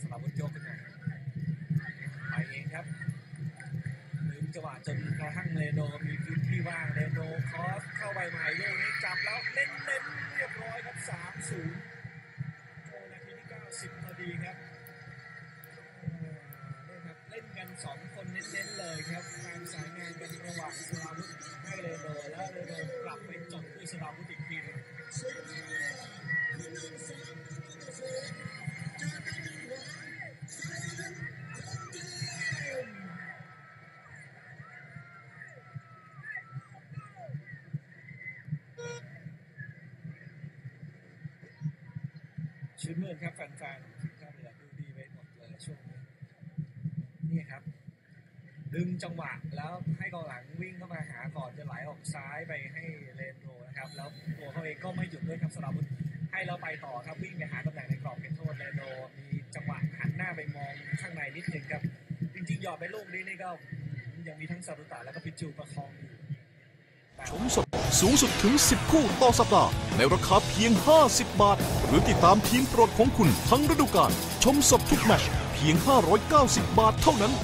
สลับวุฒิโยกขึ้นมาไปเองครับดึงจังหวะจนกระทั่งเรโนมีพื้นที่ว่างเรโนคอสเข้าไปใหม่ลูกนี้จับแล้วเน้นเรียบร้อยครับ 3-0 นาทีที่90พอดีครับนี่ครับเล่นกัน2คนเน้นเลยครับการสายงานกันระหว่างสลาวุธให้เรโนแล้วเรโนกลับไปจบด้วยสลาวุธอีกทีนึงชื่นมื่นครับแฟนๆทีมชาติเรือดูดีไปหมดเลยช่วงนี้นี่ครับดึงจังหวะแล้วให้กองหลังวิ่งเข้ามาหาก่อนจะไหลออกซ้ายไปให้เรโนนะครับแล้วตัวเขาเองก็ไม่หยุดด้วยครับสลาวุธให้เราไปต่อครับวิ่งไปหาตำแหน่งในกรอบเขตโทษเรโนมีจังหวะหันหน้าไปมองข้างในนิดนึงครับจริงๆหยอดไปลูกนี้นี่ก็ยังมีทั้งซารุตะแล้วก็พิจูประคองอยู่ชมสดสูงสุดถึง10คู่ต่อสัปดาห์ในราคาเพียง50 บาทหรือติดตามทีมโปรดของคุณทั้งฤดูกาลชมสดทุกแมตช์เพียง590 บาทเท่านั้น